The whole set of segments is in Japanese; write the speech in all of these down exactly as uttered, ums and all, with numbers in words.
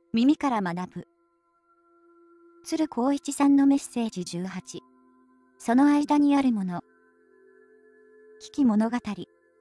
耳から学ぶ。鶴光一さんのメッセージじゅうはち。その間にあるもの。危機物語。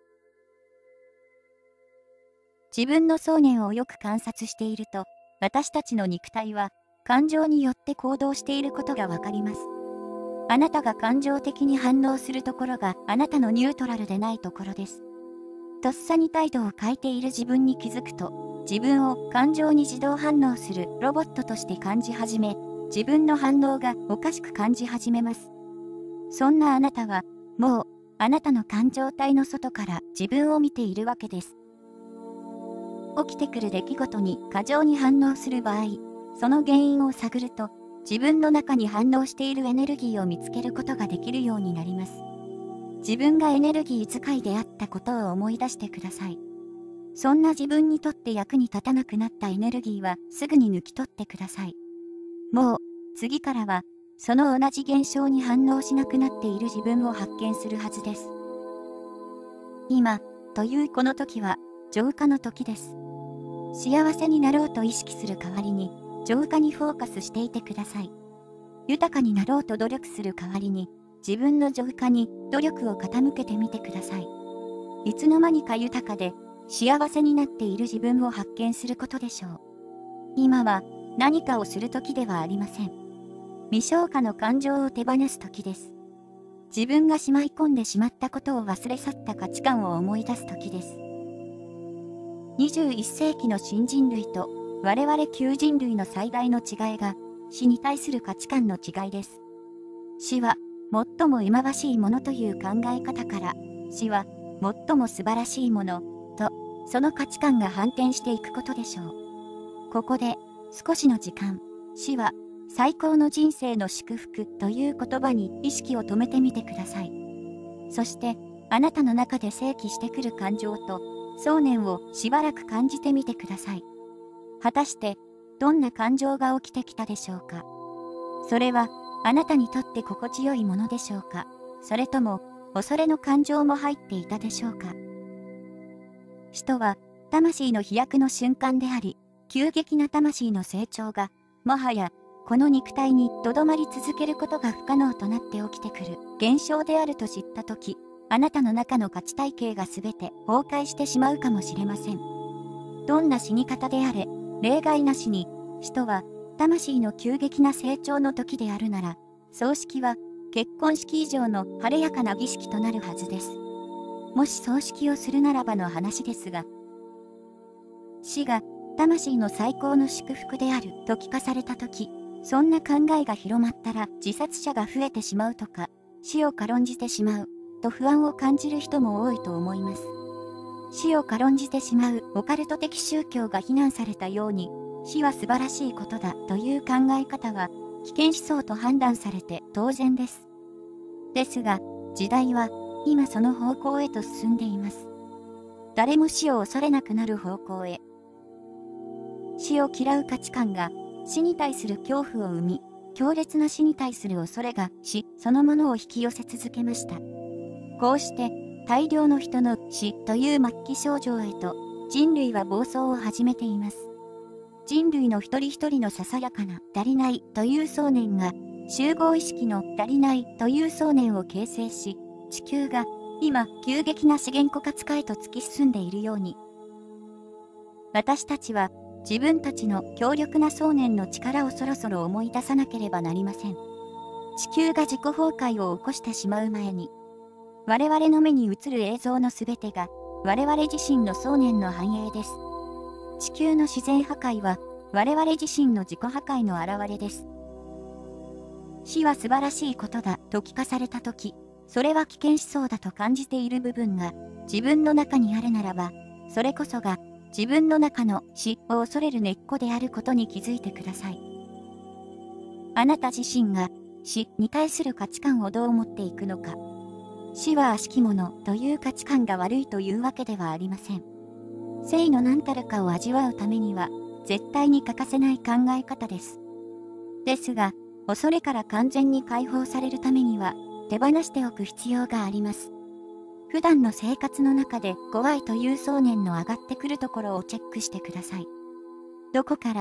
自分の想念をよく観察していると、私たちの肉体は感情によって行動していることがわかります。あなたが感情的に反応するところがあなたのニュートラルでないところです。とっさに態度を変えている自分に気づくと、自分を感情に自動反応するロボットとして感じ始め、自分の反応がおかしく感じ始めます。そんなあなたは、もう、あなたの感情体の外から自分を見ているわけです。起きてくる出来事に過剰に反応する場合、その原因を探ると、自分の中に反応しているエネルギーを見つけることができるようになります。自分がエネルギー使いであったことを思い出してください。そんな自分にとって役に立たなくなったエネルギーはすぐに抜き取ってください。もう、次からは、その同じ現象に反応しなくなっている自分を発見するはずです。今、というこの時は、浄化の時です。幸せになろうと意識する代わりに、浄化にフォーカスしていてください。豊かになろうと努力する代わりに、自分の浄化に努力を傾けてみてください。いつの間にか豊かで、幸せになっている自分を発見することでしょう。今は、何かをする時ではありません。未消化の感情を手放す時です。自分がしまい込んでしまったことを忘れ去った価値観を思い出す時です。にじゅういっ世紀の新人類と我々旧人類の最大の違いが死に対する価値観の違いです。死は最も忌まわしいものという考え方から死は最も素晴らしいものとその価値観が反転していくことでしょう。ここで少しの時間、死は最高の人生の祝福という言葉に意識を止めてみてください。そしてあなたの中で生起してくる感情と想念をしばらく感じてみてください。果たしてどんな感情が起きてきたでしょうか。それはあなたにとって心地よいものでしょうか。それとも恐れの感情も入っていたでしょうか。死とは魂の飛躍の瞬間であり、急激な魂の成長がもはやこの肉体にとどまり続けることが不可能となって起きてくる現象であると知ったとき、あなたの中の価値体系がすべて崩壊してしまうかもしれません。どんな死に方であれ、例外なしに、死とは魂の急激な成長の時であるなら、葬式は結婚式以上の晴れやかな儀式となるはずです。もし葬式をするならばの話ですが、死が魂の最高の祝福であると聞かされたとき、そんな考えが広まったら自殺者が増えてしまうとか、死を軽んじてしまうと不安を感じる人も多いと思います。死を軽んじてしまうオカルト的宗教が非難されたように、死は素晴らしいことだという考え方は危険思想と判断されて当然です。ですが、時代は今その方向へと進んでいます。誰も死を恐れなくなる方向へ。死を嫌う価値観が死に対する恐怖を生み、強烈な死に対する恐れが死そのものを引き寄せ続けました。こうして大量の人の死という末期症状へと人類は暴走を始めています。人類の一人一人のささやかな足りないという想念が集合意識の足りないという想念を形成し、地球が今急激な資源枯渇化へと突き進んでいるように、私たちは自分たちの強力な想念の力をそろそろ思い出さなければなりません。地球が自己崩壊を起こしてしまう前に、我々の目に映る映像のすべてが我々自身の想念の反映です。地球の自然破壊は我々自身の自己破壊の表れです。死は素晴らしいことだと聞かされたとき、それは危険思想だと感じている部分が自分の中にあるならば、それこそが自分の中の死を恐れる根っこであることに気づいてください。あなた自身が死に対する価値観をどう思っていくのか。死は悪しきものという価値観が悪いというわけではありません。生の何たるかを味わうためには絶対に欠かせない考え方です。ですが、恐れから完全に解放されるためには手放しておく必要があります。普段の生活の中で怖いという想念の上がってくるところをチェックしてください。どこから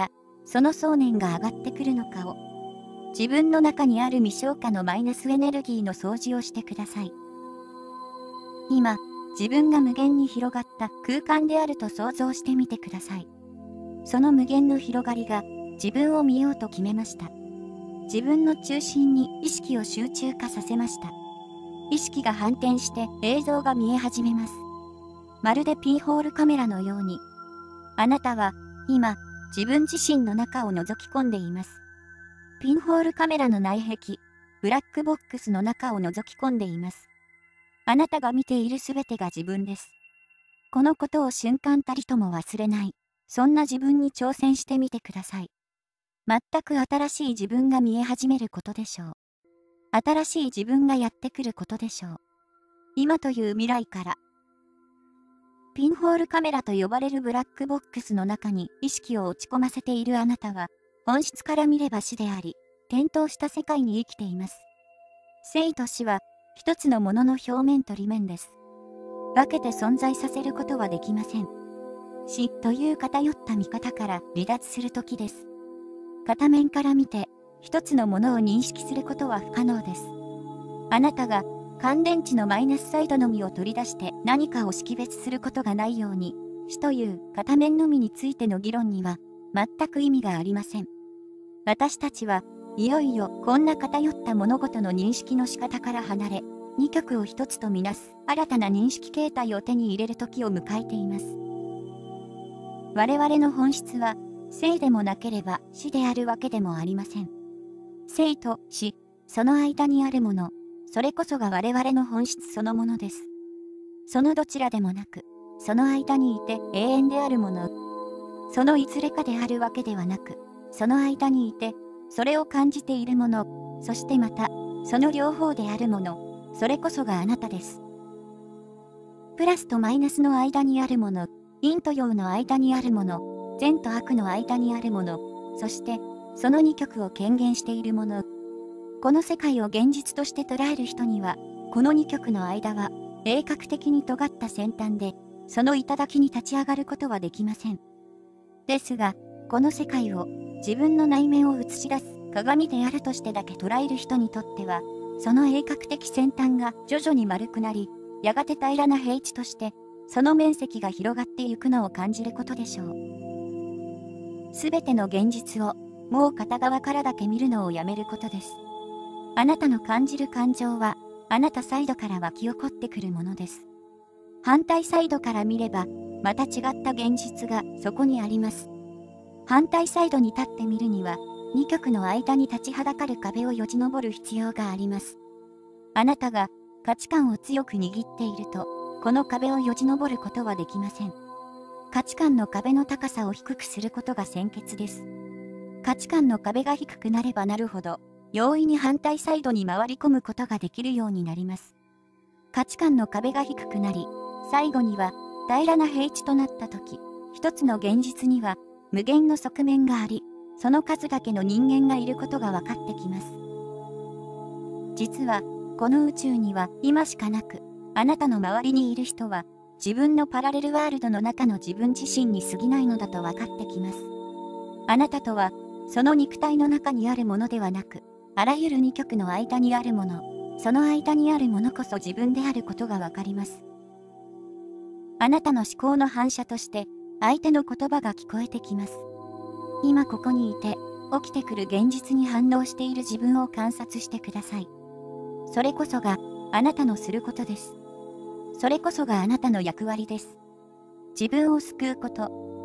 その想念が上がってくるのかを、自分の中にある未消化のマイナスエネルギーの掃除をしてください。今、自分が無限に広がった空間であると想像してみてください。その無限の広がりが自分を見ようと決めました。自分の中心に意識を集中化させました。意識が反転して映像が見え始めます。まるでピンホールカメラのように。あなたは今、自分自身の中を覗き込んでいます。ピンホールカメラの内壁、ブラックボックスの中を覗き込んでいます。あなたが見ているすべてが自分です。このことを瞬間たりとも忘れない、そんな自分に挑戦してみてください。全く新しい自分が見え始めることでしょう。新しい自分がやってくることでしょう。今という未来から。ピンホールカメラと呼ばれるブラックボックスの中に意識を落ち込ませているあなたは、本質から見れば死であり、点灯した世界に生きています。生と死は、一つのものの表面と裏面です。分けて存在させることはできません。死という偏った見方から離脱するときです。片面から見て、一つのものを認識することは不可能です。あなたが乾電池のマイナスサイドのみを取り出して何かを識別することがないように、死という片面のみについての議論には全く意味がありません。私たちはいよいよこんな偏った物事の認識の仕方から離れ、二極を一つとみなす新たな認識形態を手に入れる時を迎えています。我々の本質は生でもなければ死であるわけでもありません。生と死、その間にあるもの、それこそが我々の本質そのものです。そのどちらでもなく、その間にいて永遠であるもの、そのいずれかであるわけではなく、その間にいて、それを感じているもの、そしてまた、その両方であるもの、それこそがあなたです。プラスとマイナスの間にあるもの、陰と陽の間にあるもの、善と悪の間にあるもの、そして、その二極を顕現しているもの。この世界を現実として捉える人には、この二極の間は、鋭角的に尖った先端で、その頂に立ち上がることはできません。ですが、この世界を、自分の内面を映し出す鏡であるとしてだけ捉える人にとっては、その鋭角的先端が徐々に丸くなり、やがて平らな平地として、その面積が広がっていくのを感じることでしょう。すべての現実を、もう片側からだけ見るのをやめることです。あなたの感じる感情は、あなたサイドから湧き起こってくるものです。反対サイドから見れば、また違った現実がそこにあります。反対サイドに立ってみるには、二極の間に立ちはだかる壁をよじ登る必要があります。あなたが価値観を強く握っていると、この壁をよじ登ることはできません。価値観の壁の高さを低くすることが先決です。価値観の壁が低くなればなるほど、容易に反対サイドに回り込むことができるようになります。価値観の壁が低くなり、最後には平らな平地となったとき、一つの現実には無限の側面があり、その数だけの人間がいることが分かってきます。実は、この宇宙には今しかなく、あなたの周りにいる人は、自分のパラレルワールドの中の自分自身に過ぎないのだと分かってきます。あなたとは、その肉体の中にあるものではなく、あらゆる二極の間にあるもの、その間にあるものこそ自分であることがわかります。あなたの思考の反射として、相手の言葉が聞こえてきます。今ここにいて、起きてくる現実に反応している自分を観察してください。それこそが、あなたのすることです。それこそがあなたの役割です。自分を救うこと、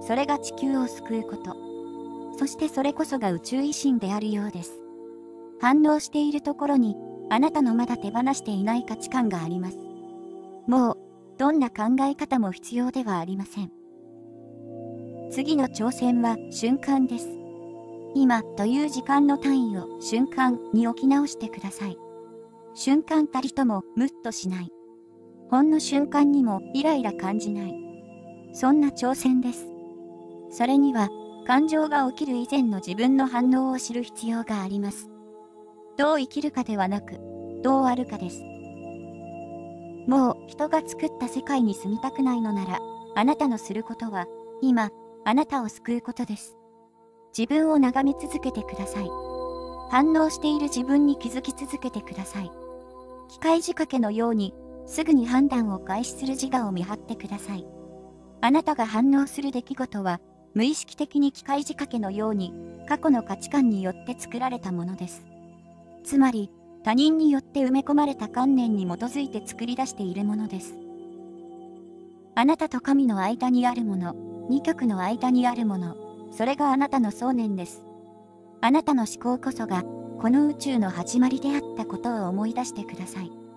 それが地球を救うこと。そしてそれこそが宇宙維新であるようです。反応しているところに、あなたのまだ手放していない価値観があります。もう、どんな考え方も必要ではありません。次の挑戦は瞬間です。今という時間の単位を瞬間に置き直してください。瞬間たりともムッとしない。ほんの瞬間にもイライラ感じない。そんな挑戦です。それには、感情が起きる以前の自分の反応を知る必要があります。どう生きるかではなく、どうあるかです。もう人が作った世界に住みたくないのなら、あなたのすることは、今、あなたを救うことです。 自分を眺め続けてください。反応している自分に気づき続けてください。機械仕掛けのように、すぐに判断を開始する自我を見張ってください。あなたが反応する出来事は、無意識的に機械仕掛けのように、過去の価値観によって作られたものです。つまり、他人によって埋め込まれた観念に基づいて作り出しているものです。あなたと神の間にあるもの、二極の間にあるもの、それがあなたの想念です。あなたの思考こそが、この宇宙の始まりであったことを思い出してください。